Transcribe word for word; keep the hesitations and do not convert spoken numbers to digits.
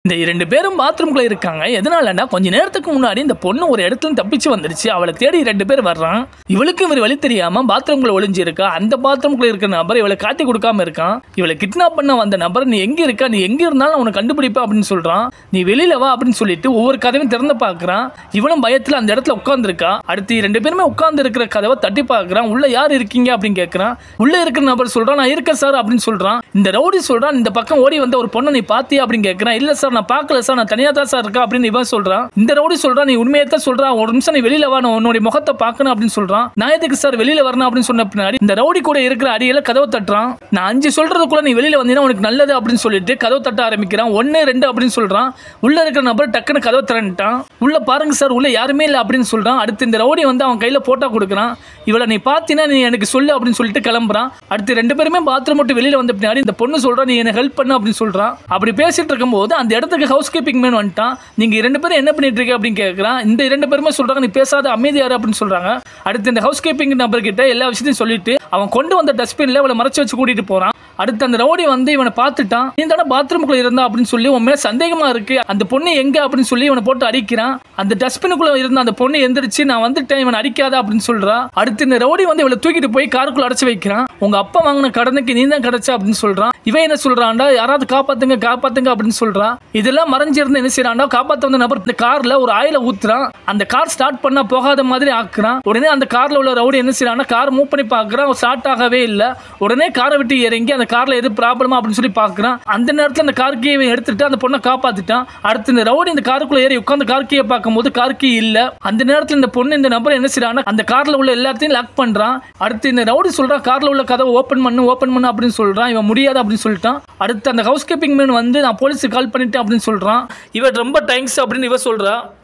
இந்த இரண்டு பேரும் பாத்ரூம்குள்ள இருக்காங்க. எதனாலன்னா கொஞ்ச நேரத்துக்கு முன்னாடி இந்த பொண்ணு ஒரு இடத்துல தப்பிச்சு வந்துருச்சு. அவளை தேடி ரெண்டு பேர் வர்றான். இவளுக்கு இவர் வழி தெரியாம பாத்ரூம்குள்ள ஒளிஞ்சு இருக்கா. அந்த பாத்ரூம்குள்ள இருக்கிற நபர் இவளை காட்டி கொடுக்காம இருக்கான். இவளை கிட்னாப் பண்ண வந்த நபர் நீ எங்க இருக்கா, நீ எங்க இருந்தாலும் உனக்கு கண்டுபிடிப்பா அப்படின்னு சொல்றான். நீ வெளியில வா அப்படின்னு சொல்லிட்டு ஒவ்வொரு கதவையும் திறந்து பாக்குறான். இவனும் பயத்துல அந்த இடத்துல உட்கார்ந்து இருக்கா. அடுத்து ரெண்டு பேருமே உட்கார்ந்து இருக்கிற கதவை தட்டி பாக்குறான். உள்ள யார் இருக்கீங்க அப்படின்னு கேட்கறான். உள்ள இருக்கிற நபர் சொல்றான் நான் இருக்கேன் சார் அப்படின்னு சொல்றான். இந்த ரவுடி சொல்றான் இந்த பக்கம் ஓடி வந்த ஒரு பொண்ணை நீ பாத்தியா அப்படின்னு கேட்கறான். இல்ல சார் நான் பார்க்கல சார், நான் தனியா தான் சார் இருக்கா அப்படின்னு இவன் சொல்றான். இந்த ரவுடி சொல்றான் நீ உண்மையை தான் சொல்றான், ஒரு நிமிஷம் நீ வெளியில வா, நான் உன்னுடைய முகத்தை பார்க்கணும் அப்படின்னு சொல்றான். நான் எதுக்கு சார் வெளியில வரணும் அப்படின்னு சொன்ன பின்னாடி இந்த ரவுடி கூட இருக்கிற அடியில கதவு தட்டுறான். நான் அஞ்சு சொல்றதுக்குள்ள நீ வெளியில வந்தீங்கன்னா உனக்கு நல்லது அப்படின்னு சொல்லிட்டு கதவு தட்ட ஆரம்பிக்கிறான். ஒன்னு ரெண்டு அப்படின்னு சொல்றான். உள்ள இருக்கிற நபர் டக்குன்னு கதவு திறந்துட்டான். உள்ள பாருங்க சார் உள்ள யாருமே இல்லை அப்படின்னு சொல்றான். அடுத்து இந்த ரவுடி வந்து அவன் கையில போட்டோ கொடுக்குறான். இவளை நீ பாத்தீங்கன்னா நீ எனக்கு சொல்லு அப்படின்னு சொல்லிட்டு கிளம்புறான். அடுத்து ரெண்டு பேருமே பாத்ரூம் விட்டு வெளியில வந்த பின்னாடி இந்த பொண்ணு சொல்றா நீ எனக்கு ஹெல்ப் பண்ணு அப்படின்னு சொல்றான். அப்படி பேசிட்டு இருக்கும்போது அந்த இடத்துக்கு ஹவுஸ் கீப்பிங் மேன் வந்துட்டான். நீங்க இரண்டு பேரும் என்ன பண்ணிட்டு இருக்க அப்படின்னு கேட்கறான். இந்த இரண்டு பேருமே சொல்றாங்க நீ பேசாத அமைதியாரு அப்படின்னு சொல்றாங்க. அடுத்து இந்த ஹவுஸ் கீப்பிங் நபர் கிட்ட எல்லா விஷயத்தையும் சொல்லிட்டு அவன் கொண்டு வந்த டஸ்ட்பின்ல அவளை மறைச்சு வச்சு கூட்டிட்டு போறான். அடுத்து அந்த ரவுடி வந்து இவனை பார்த்துட்டான். நீ தானே பாத்ரூமுக்குள்ள இருந்தா அப்படின்னு சொல்லி உன் மேல சந்தேகமா இருக்கு, அந்த பொண்ணு எங்க அப்படின்னு சொல்லி இவனை போட்டு அடிக்கிறான். அந்த டஸ்ட்பினுக்குள்ள இருந்த அந்த பொண்ணு எந்திரிச்சு நான் வந்துட்டேன் இவன் அடிக்காத அப்படின்னு சொல்றா. அடுத்து இந்த ரவுடி வந்து இவளை தூக்கிட்டு போய் காருக்குள்ள அடைச்சு வைக்கிறான். உங்க அப்பா வாங்கின கடனுக்கு நீ தான் கிடைச்சா அப்படின்னு சொல்றான். இவன் என்ன சொல்றான்டா யாராவது காப்பாத்துங்க காப்பாத்துங்க அப்படின்னு சொல்றான். இதெல்லாம் மறைஞ்சிருந்து என்ன செய்யறான்டா காப்பாத்த வந்த நபர் இந்த கார்ல ஒரு ஆயில ஊத்துறான். அந்த கார் ஸ்டார்ட் பண்ணா போகாத மாதிரி ஆக்குறான். உடனே அந்த கார்ல உள்ள ரவுடி என்ன செய்யறான் கார் மூவ் பண்ணி பாக்குறான். ஸ்டார்ட் ஆகவே இல்ல. உடனே காரை விட்டு இறங்கி அந்த கார்ல எது ப்ராப்ளமா அப்படின்னு சொல்லி பாக்குறான். அந்த நேரத்துல அந்த கார் கீயை எடுத்துட்டு அந்த பொண்ணை காப்பாத்திட்டான். அடுத்து இந்த ரவுடி இந்த காருக்குள்ள ஏறி உட்கார்ந்து கார் கீயை பார்க்கும்போது கார் கீ இல்ல. அந்த நேரத்துல இந்த பொண்ணு இந்த நபர் என்ன செய்யறான் அந்த கார்ல உள்ள எல்லாத்தையும் லாக் பண்றான். அடுத்து இந்த ரவுடி சொல்றான் கார்ல உள்ள கதவை ஓபன் பண்ணு ஓபன் பண்ணு அப்படின்னு சொல்றான். இவன் முடியாது அப்படின்னு சொல்லிட்டான். அடுத்து அந்த ஹவுஸ் கீப்பிங் மேன் வந்து நான் போலீஸுக்கு கால் பண்ணிட்டேன் அப்படின்னு சொல்றான். இவன் ரொம்ப தேங்க்ஸ் அப்படின்னு இவ சொல்றா.